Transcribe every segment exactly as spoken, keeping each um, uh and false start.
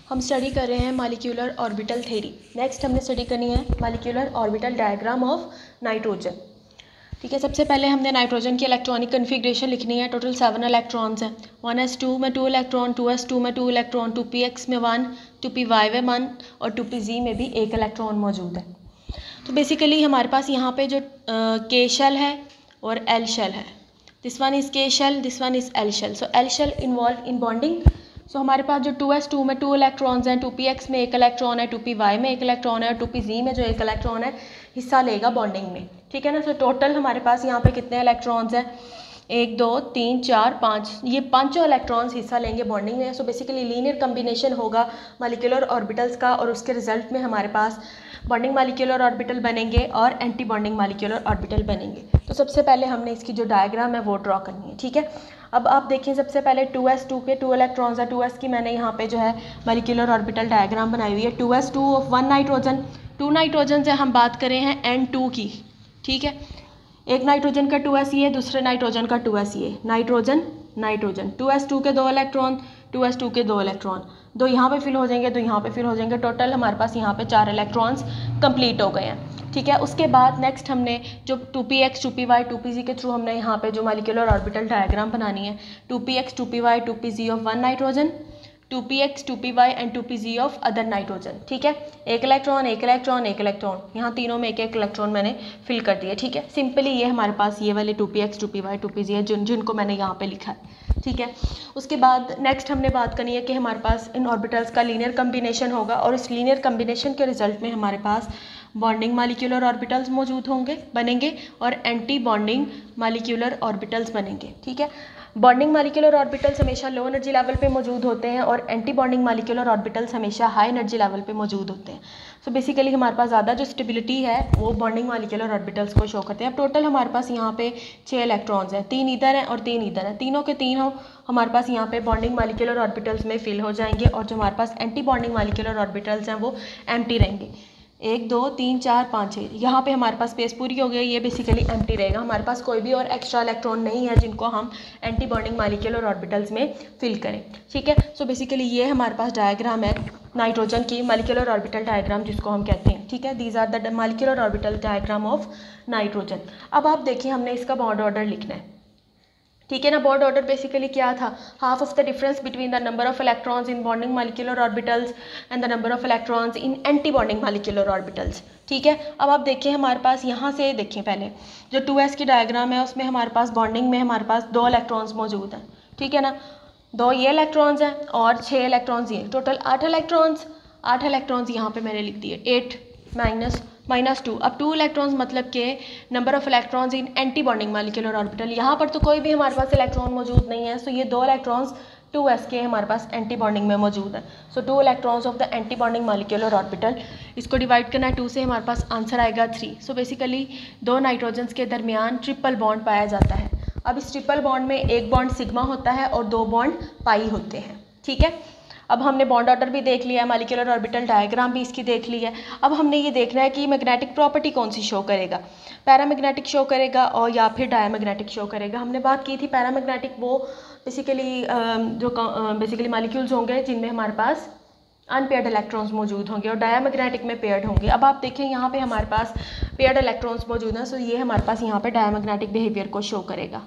हम स्टडी कर रहे हैं मॉलिक्यूलर ऑर्बिटल थ्योरी। नेक्स्ट हमने स्टडी करनी है molecular orbital diagram of nitrogen. ठीक है, सबसे पहले हमने नाइट्रोजन की इलेक्ट्रॉनिक कन्फिग्रेशन लिखनी है। टोटल सेवन इलेक्ट्रॉन्स हैं। वन एस टू में two electron, two S two में two electron, two P x में वन, टू पी वाई में वन और टू पी जी में भी एक इलेक्ट्रॉन मौजूद है। तो बेसिकली हमारे पास यहाँ पे जो के शेल है और एल शेल है। This one is K shell, this one is L shell. So L shell involve in bonding. So so, हमारे पास जो टू एस टू में टू इलेक्ट्रॉन्स हैं, टू पी एक्स में एक इलेक्ट्रॉन है, टू पी वाई में एक इलेक्ट्रॉन है और टू पी जी में जो एक इलेक्ट्रॉन है हिस्सा लेगा बॉन्डिंग में। ठीक है ना। सो so, टोटल हमारे पास यहाँ पे कितने इलेक्ट्रॉन्स हैं? एक, दो, तीन, चार, पाँच। ये पांचों इलेक्ट्रॉन्स हिस्सा लेंगे बॉन्डिंग में। सो बेसिकली लीनियर कम्बिनेशन होगा मॉलिक्यूलर ऑर्बिटल्स का और उसके रिजल्ट में हमारे पास बॉन्डिंग मॉलिक्यूलर ऑर्बिटल बनेंगे और एंटी बॉन्डिंग मॉलिक्यूलर ऑर्बिटल बनेंगे। तो सबसे पहले हमने इसकी जो डायग्राम है वो ड्रॉ करनी है। ठीक है, अब आप देखिए सबसे पहले टू एस टू के टू इलेक्ट्रॉन्स है। टू एस की मैंने यहाँ पे जो है मॉलिक्यूलर ऑर्बिटल डायग्राम बनाई हुई है। Two S two of one nitrogen, two nitrogen से हम बात करें हैं एन टू की। ठीक है, एक नाइट्रोजन का टू एस ये, दूसरे नाइट्रोजन का टू एस ये, nitrogen nitrogen. Two S two के दो इलेक्ट्रॉन, टू एस टू के दो इलेक्ट्रॉन, दो यहाँ पे फिल हो जाएंगे, दो यहाँ पे फिल हो जाएंगे। टोटल हमारे पास यहाँ पे चार इलेक्ट्रॉन्स कंप्लीट हो गए हैं। ठीक है, उसके बाद नेक्स्ट हमने जो two P X, two P Y, two P Z के थ्रू हमने यहाँ पे जो मॉलिक्यूलर ऑर्बिटल डायग्राम बनानी है। Two P X, two P Y, two P Z of one nitrogen, two P X, two P Y and two P Z of other nitrogen. ठीक है, एक इलेक्ट्रॉन, एक इलेक्ट्रॉन, एक इलेक्ट्रॉन, यहाँ तीनों में एक एक इलेक्ट्रॉन मैंने फिल कर दिया। ठीक है, सिंपली ये हमारे पास ये वाले two P X, two P Y, two P Z है जिन जिनको मैंने यहाँ पे लिखा है। ठीक है, उसके बाद नेक्स्ट हमने बात करनी है कि हमारे पास इन ऑर्बिटल्स का लीनियर कम्बिनेशन होगा और इस लीनियर कम्बिनेशन के रिजल्ट में हमारे पास बॉन्डिंग मॉलिक्यूलर ऑर्बिटल्स मौजूद होंगे बनेंगे और एंटी बॉन्डिंग मॉलिक्यूलर ऑर्बिटल्स बनेंगे। ठीक है, बॉन्डिंग मॉलिक्यूलर ऑर्बिटल्स हमेशा लो एनर्जी लेवल पे मौजूद होते हैं और एंटी बॉन्डिंग मॉलिक्यूलर ऑर्बिटल्स हमेशा हाई एनर्जी लेवल पे मौजूद होते हैं। सो बेसिकली हमारे पास ज़्यादा जो स्टेबिलिटी है वो बॉन्डिंग मॉलिक्यूलर ऑर्बिटल्स को शो करते हैं। अब टोटल हमारे पास यहाँ पे छः इलेक्ट्रॉन्स हैं, तीन इधर हैं और तीन इधर हैं। तीनों के तीन हो हमारे पास यहाँ पे बॉन्डिंग मॉलिक्यूलर ऑर्बिटल्स में फिल हो जाएंगे और जो हमारे पास एंटी बॉन्डिंग मॉलिक्यूलर ऑर्बिटल्स हैं वो एम्प्टी रहेंगे। एक, दो, तीन, चार, पाँच, छः, यहाँ पे हमारे पास स्पेस पूरी हो गई। ये बेसिकली एम्प्टी रहेगा। हमारे पास कोई भी और एक्स्ट्रा इलेक्ट्रॉन नहीं है जिनको हम एंटी बॉन्डिंग मॉलिक्यूलर ऑर्बिटल्स में फिल करें। ठीक है, सो बेसिकली ये हमारे पास डायग्राम है नाइट्रोजन की मॉलिक्यूलर ऑर्बिटल डायग्राम जिसको हम कहते हैं। ठीक है, these are the molecular orbital diagram of nitrogen. अब आप देखिए हमने इसका बॉन्ड ऑर्डर लिखना है। ठीक है ना, बॉन्ड ऑर्डर बेसिकली क्या था? Half of the difference between the number of electrons in bonding molecular orbitals and the number of electrons in anti bonding molecular orbitals. ठीक है, अब आप देखिए हमारे पास यहाँ से देखिए पहले जो टू एस की डायग्राम है उसमें हमारे पास बॉन्डिंग में हमारे पास दो इलेक्ट्रॉन्स मौजूद हैं। ठीक है ना, दो ये इलेक्ट्रॉन्स हैं और छः इलेक्ट्रॉन्स ये, टोटल आठ इलेक्ट्रॉन्स। आठ इलेक्ट्रॉन्स यहाँ पे मैंने लिख दिए, एट माइनस माइनस टू। अब टू इलेक्ट्रॉन्स मतलब के number of electrons in anti bonding molecular orbital. यहाँ पर तो कोई भी हमारे पास इलेक्ट्रॉन मौजूद नहीं है। सो ये दो इलेक्ट्रॉन्स टू एस के हमारे पास एंटी बॉन्डिंग में मौजूद है। So two electrons of the anti bonding molecular orbital, इसको डिवाइड करना है टू से, हमारे पास आंसर आएगा थ्री। सो बेसिकली दो नाइट्रोजन्स के दरमियान ट्रिपल बॉन्ड पाया जाता है। अब इस ट्रिपल बॉन्ड में एक बॉन्ड सिग्मा होता है और दो बॉन्ड पाई होते हैं। ठीक है, अब हमने बॉन्ड ऑर्डर भी देख लिया है, मॉलिक्यूलर ऑर्बिटल डायग्राम भी इसकी देख ली है। अब हमने ये देखना है कि मैग्नेटिक प्रॉपर्टी कौन सी शो करेगा, पैरामैग्नेटिक शो करेगा और या फिर डायमैग्नेटिक शो करेगा। हमने बात की थी पैरामैग्नेटिक, वो बेसिकली जो बेसिकली मॉलिक्यूल्स होंगे जिनमें हमारे पास अनपेयर्ड इलेक्ट्रॉन्स मौजूद होंगे और डायमैग्नेटिक में पेयर्ड होंगे। अब आप देखें यहाँ पे हमारे पास पेयर्ड इलेक्ट्रॉन्स मौजूद हैं। सो ये हमारे पास यहाँ पे डायमैग्नेटिक बिहेवियर को शो करेगा,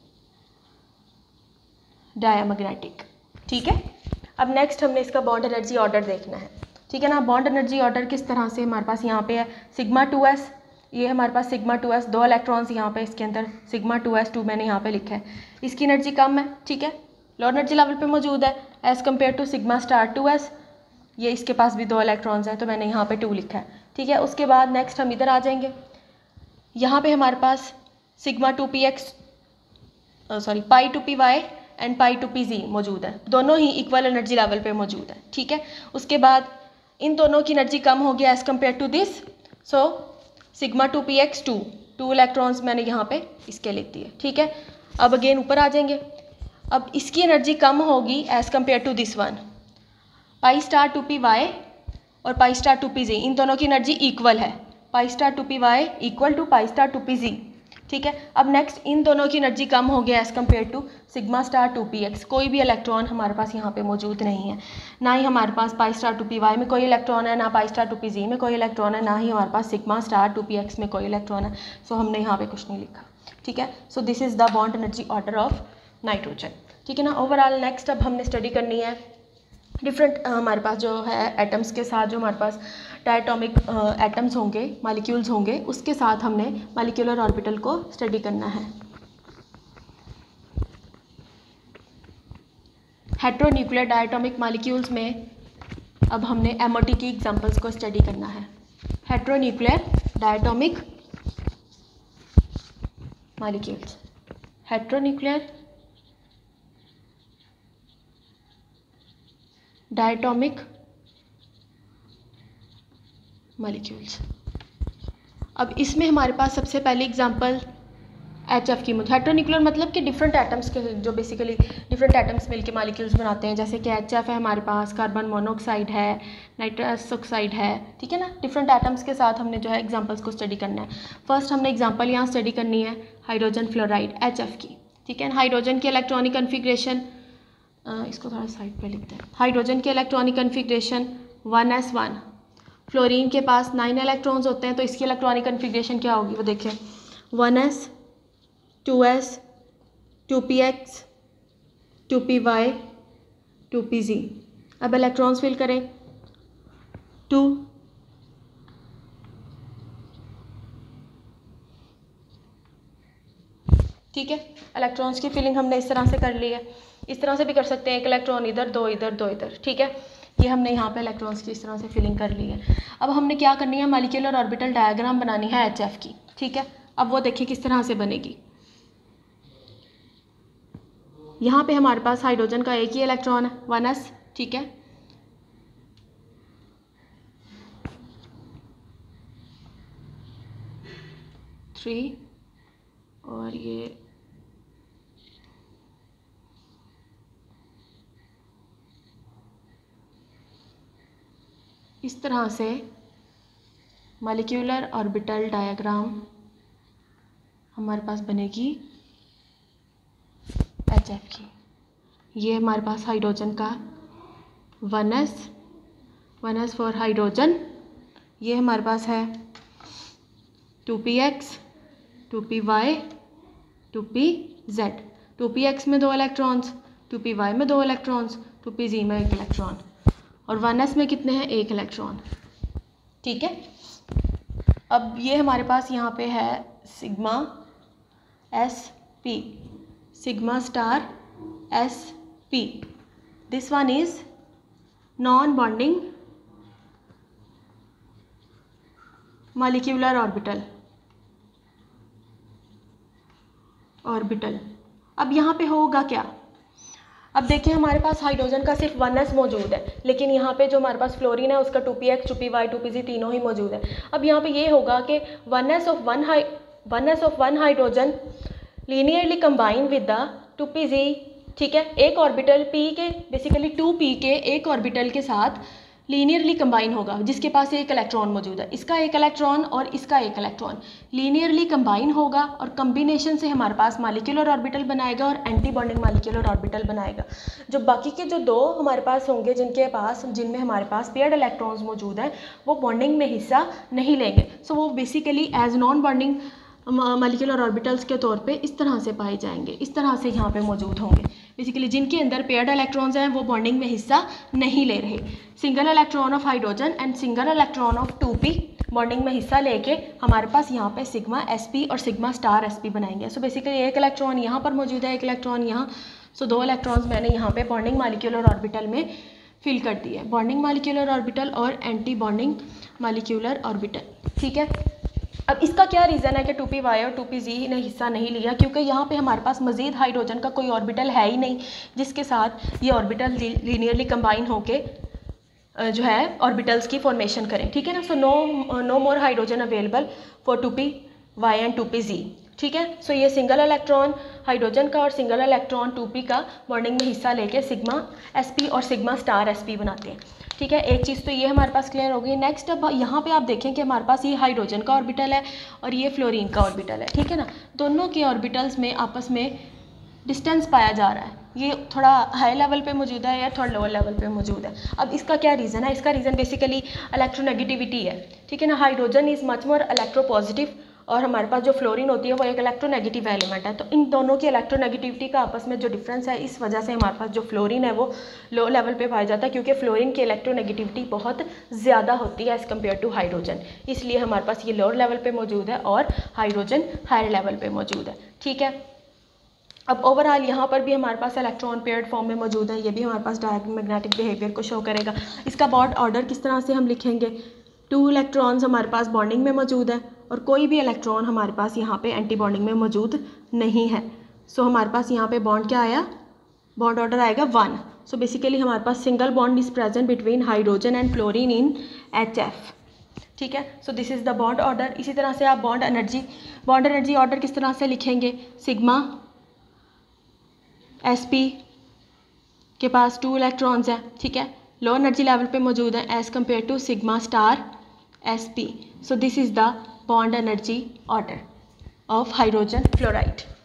डायमैग्नेटिक। ठीक है, अब नेक्स्ट हमने इसका बॉन्ड एनर्जी ऑर्डर देखना है। ठीक है ना, बॉन्ड एनर्जी ऑर्डर किस तरह से हमारे पास यहाँ पे है, सिग्मा टू एस, ये हमारे पास सिग्मा टू एस, दो इलेक्ट्रॉन्स यहाँ पे इसके अंदर, सिग्मा टू एस टू मैंने यहाँ पे लिखा है। इसकी एनर्जी कम है। ठीक है, लो एनर्जी लेवल पे मौजूद है as compare to sigma star two S. ये इसके पास भी दो इलेक्ट्रॉन्स हैं तो मैंने यहाँ पे टू लिखा है। ठीक है, उसके बाद नेक्स्ट हम इधर आ जाएंगे। यहाँ पे हमारे पास sigma two P X sorry pi two P Y and pi two P Z मौजूद है, दोनों ही इक्वल एनर्जी लेवल पे मौजूद है। ठीक है, उसके बाद इन दोनों की एनर्जी कम होगी as compare to this. So sigma two P X two, two electrons मैंने यहाँ पे इसके लिख दिए। ठीक है, अब अगेन ऊपर आ जाएंगे। अब इसकी एनर्जी कम होगी as compare to this one, pi star two P Y और pi star two P Z, इन दोनों की एनर्जी इक्वल है। Pi star two P Y equal to pi star two P Z. ठीक है। अब नेक्स्ट इन दोनों की एनर्जी कम हो गया as compare to sigma star two P X. कोई भी इलेक्ट्रॉन हमारे पास यहाँ पे मौजूद नहीं है, ना ही हमारे पास pi star two P Y में कोई इलेक्ट्रॉन है, ना pi star two P Z में कोई इलेक्ट्रॉन है, ना ही हमारे पास sigma star two P x में कोई इलेक्ट्रॉन है। सो so, हमने यहाँ पे कुछ नहीं लिखा, ठीक है। So this is the bond energy order of nitrogen, ठीक है ना। ओवरऑल नेक्स्ट अब हमने स्टडी करनी है डिफरेंट हमारे पास जो है एटम्स के साथ जो हमारे पास डायटोमिक एटम्स होंगे, मॉलिक्यूल्स होंगे, उसके साथ हमने मॉलिक्यूलर ऑर्बिटल को स्टडी करना है। हेट्रोन्यूक्लियर डायटोमिक मॉलिक्यूल्स में अब हमने एम ओ टी की एग्जांपल्स को स्टडी करना है। Heteronuclear diatomic molecules, heteronuclear diatomic molecules. अब इसमें हमारे पास सबसे पहली एग्जांपल एच एफ की मौजूद। हेट्रोन्यूक्लियर मतलब कि डिफरेंट एटम्स के जो बेसिकली डिफरेंट एटम्स मिलके मॉलिक्यूल्स बनाते हैं, जैसे कि एच एफ है हमारे पास, कार्बन मोनोऑक्साइड है, नाइट्रस ऑक्साइड है, ठीक है ना। डिफरेंट एटम्स के साथ हमने जो है एग्जांपल्स को स्टडी करना है। फर्स्ट हमने एग्जांपल यहाँ स्टडी करनी है हाइड्रोजन फ्लोराइड एच एफ की, ठीक है। हाइड्रोजन की इलेक्ट्रॉनिक कन्फिग्रेशन, इसको थोड़ा साइड पे लिखते हैं। हाइड्रोजन के electronic configuration one S one, fluorine के पास नाइन इलेक्ट्रॉन्स होते हैं, तो इसकी इलेक्ट्रॉनिक कन्फिग्रेशन क्या होगी वो देखें, one S, two S, two P X, two P Y, two P Z. अब इलेक्ट्रॉन्स फिल करें, टू, ठीक है। इलेक्ट्रॉन्स की फिलिंग हमने इस तरह से कर ली है। इस तरह से भी कर सकते हैं, एक इलेक्ट्रॉन इधर, दो इधर, दो इधर, ठीक है। ये हमने यहाँ पे इलेक्ट्रॉन्स की इस तरह से फिलिंग कर ली है। अब हमने क्या करनी है, मॉलिक्यूलर ऑर्बिटल डायग्राम बनानी है एच एफ की, ठीक है। अब वो देखिए किस तरह से बनेगी। यहाँ पे हमारे पास हाइड्रोजन का एक ही इलेक्ट्रॉन है, वन एस, ठीक है। थ्री, और ये इस तरह से मॉलिक्यूलर ऑर्बिटल डायग्राम हमारे पास बनेगी एच एफ की। ये हमारे पास हाइड्रोजन का one S, one S for hydrogen. ये हमारे पास है two P X, two P Y, two P Z. टू पी एक्स में दो इलेक्ट्रॉन्स, टू पी वाई में दो इलेक्ट्रॉन्स, टू पी जी में एक इलेक्ट्रॉन, और वन एस में कितने हैं, एक इलेक्ट्रॉन, ठीक है। अब ये हमारे पास यहाँ पे है sigma S P, sigma star S P. This one is non bonding molecular orbital orbital. अब यहाँ पे होगा क्या, अब देखिए हमारे पास हाइड्रोजन का सिर्फ वन एस मौजूद है, लेकिन यहाँ पे जो हमारे पास फ्लोरीन है उसका two P X, two P Y, two P Z तीनों ही मौजूद है। अब यहाँ पे ये होगा कि one S of one high one S of one hydrogen linearly combine with the two P Z, ठीक है। एक ऑर्बिटल पी के बेसिकली टू पी के एक ऑर्बिटल के साथ लीनियरली कंबाइन होगा, जिसके पास एक इलेक्ट्रॉन मौजूद है। इसका एक इलेक्ट्रॉन और इसका एक इलेक्ट्रॉन लीनियरली कंबाइन होगा, और कम्बिनेशन से हमारे पास मॉलिक्यूलर ऑर्बिटल बनाएगा और एंटी बॉन्डिंग मॉलिक्यूलर ऑर्बिटल बनाएगा। जो बाकी के जो दो हमारे पास होंगे जिनके पास जिनमें हमारे पास पेयर्ड इलेक्ट्रॉन्स मौजूद हैं, वो बॉन्डिंग में हिस्सा नहीं लेंगे। सो so, वो basically as non bonding molecular orbitals के तौर पे इस तरह से पाए जाएंगे, इस तरह से यहाँ पे मौजूद होंगे। बेसिकली जिनके अंदर पेयर्ड इलेक्ट्रॉन्स हैं वो बॉन्डिंग में हिस्सा नहीं ले रहे। Single electron of hydrogen and single electron of two P bonding में हिस्सा लेके हमारे पास यहाँ पे सिग्मा एस पी और सिग्मा स्टार एस पी बनाएंगे। सो बेसिकली एक इलेक्ट्रॉन यहाँ पर मौजूद है, एक इलेक्ट्रॉन यहाँ। सो so, दो इलेक्ट्रॉन्स मैंने यहाँ पे बॉन्डिंग मॉलिक्यूलर ऑर्बिटल में फिल कर दिए, बॉन्डिंग मॉलिक्यूलर ऑर्बिटल और एंटी बॉन्डिंग मॉलिक्यूलर ऑर्बिटल, ठीक है। अब इसका क्या रीज़न है कि टू पी वाई और टू पी जी ने हिस्सा नहीं लिया, क्योंकि यहाँ पे हमारे पास मज़ीद हाइड्रोजन का कोई ऑर्बिटल है ही नहीं जिसके साथ ये ऑर्बिटल लीनियरली कंबाइन होके जो है ऑर्बिटल्स की फॉर्मेशन करें, ठीक है ना। So no no more hydrogen available for two P Y and two P Z, ठीक है। सो ये सिंगल इलेक्ट्रॉन हाइड्रोजन का और सिंगल इलेक्ट्रॉन टू पी का बॉन्डिंग में हिस्सा लेके सिग्मा एस पी और सिग्मा स्टार एस पी बनाते हैं। ठीक है, एक चीज़ तो ये हमारे पास क्लियर हो गई। नेक्स्ट अब यहाँ पे आप देखें कि हमारे पास ये हाइड्रोजन का ऑर्बिटल है और ये फ्लोरीन का ऑर्बिटल है। ठीक है ना, दोनों के ऑर्बिटल्स में आपस में डिस्टेंस पाया जा रहा है। ये थोड़ा हाई लेवल पे मौजूद है या थोड़ा लोअर लेवल पे मौजूद है। अब इसका क्या रीज़न है? इसका रीज़न बेसिकली इलेक्ट्रोनेगेटिविटी है। ठीक है ना, hydrogen is much more electropositive और हमारे पास जो फ्लोरीन होती है वो एक इलेक्ट्रोनेगेटिव एलिमेंट है। तो इन दोनों की इलेक्ट्रोनेगेटिविटी का आपस में जो डिफरेंस है, इस वजह से हमारे पास जो फ्लोरीन है वो लो लेवल पे पाया जाता है, क्योंकि फ्लोरीन की इलेक्ट्रोनेगेटिविटी बहुत ज़्यादा होती है एज़ कम्पेयर टू हाइड्रोजन। इसलिए हमारे पास ये लोअर लेवल पे मौजूद है और हाइड्रोजन हायर लेवल पे मौजूद है। ठीक है, अब ओवरऑल यहाँ पर भी हमारे पास इलेक्ट्रॉन पेयर्ड फॉर्म में मौजूद है। ये भी हमारे पास डायमैग्नेटिक बिहेवियर को शो करेगा। इसका बॉन्ड ऑर्डर किस तरह से हम लिखेंगे? टू इलेक्ट्रॉन्स हमारे पास बॉन्डिंग में मौजूद है और कोई भी इलेक्ट्रॉन हमारे पास यहाँ पे एंटी बॉन्डिंग में मौजूद नहीं है। सो so, हमारे पास यहाँ पे बॉन्ड क्या आया? बॉन्ड ऑर्डर आएगा वन। सो बेसिकली हमारे पास single bond is present between hydrogen and fluorine in H F. ठीक है, so this is the bond order. इसी तरह से आप bond energy bond energy order किस तरह से लिखेंगे? सिग्मा एस पी के पास टू इलेक्ट्रॉन्स है। ठीक है, लो एनर्जी लेवल पे मौजूद है as compare to sigma star S P. So this is the bond energy order of hydrogen fluoride.